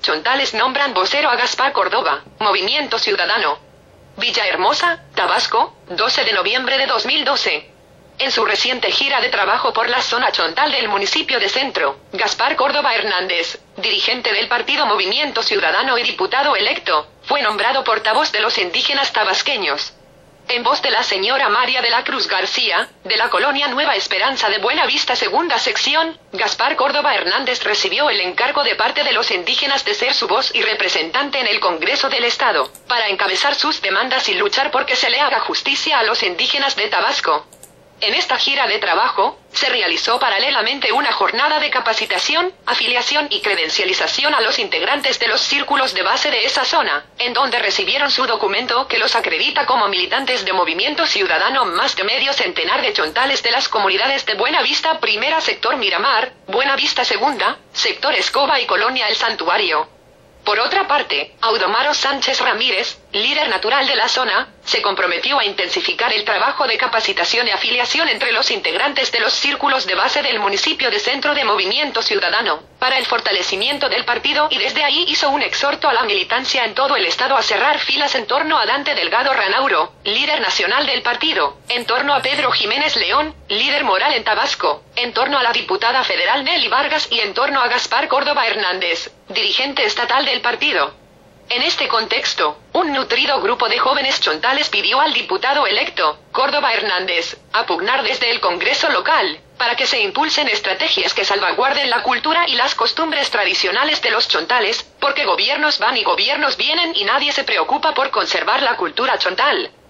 chontales nombran vocero a Gaspar Córdoba, Movimiento Ciudadano. Villahermosa, Tabasco, 12 de noviembre de 2012. En su reciente gira de trabajo por la zona chontal del municipio de Centro, Gaspar Córdoba Hernández, dirigente del partido Movimiento Ciudadano y diputado electo, fue nombrado portavoz de los indígenas tabasqueños. En voz de la señora María de la Cruz García, de la colonia Nueva Esperanza de Buenavista Segunda Sección, Gaspar Córdoba Hernández recibió el encargo de parte de los indígenas de ser su voz y representante en el Congreso del Estado, para encabezar sus demandas y luchar porque se le haga justicia a los indígenas de Tabasco. En esta gira de trabajo, se realizó paralelamente una jornada de capacitación, afiliación y credencialización a los integrantes de los círculos de base de esa zona, en donde recibieron su documento que los acredita como militantes de Movimiento Ciudadano más de medio centenar de chontales de las comunidades de Buenavista Primera, Sector Miramar, Buenavista Segunda, Sector Escoba y Colonia El Santuario. Por otra parte, Audomaro Sánchez Ramírez, líder natural de la zona, se comprometió a intensificar el trabajo de capacitación y afiliación entre los integrantes de los círculos de base del municipio de Centro de Movimiento Ciudadano, para el fortalecimiento del partido, y desde ahí hizo un exhorto a la militancia en todo el estado a cerrar filas en torno a Dante Delgado Ranauro, líder nacional del partido, en torno a Pedro Jiménez León, líder moral en Tabasco, en torno a la diputada federal Nelly Vargas y en torno a Gaspar Córdoba Hernández, dirigente estatal del partido. En este contexto, un nutrido grupo de jóvenes chontales pidió al diputado electo, Córdoba Hernández, a pugnar desde el Congreso local, para que se impulsen estrategias que salvaguarden la cultura y las costumbres tradicionales de los chontales, porque gobiernos van y gobiernos vienen y nadie se preocupa por conservar la cultura chontal.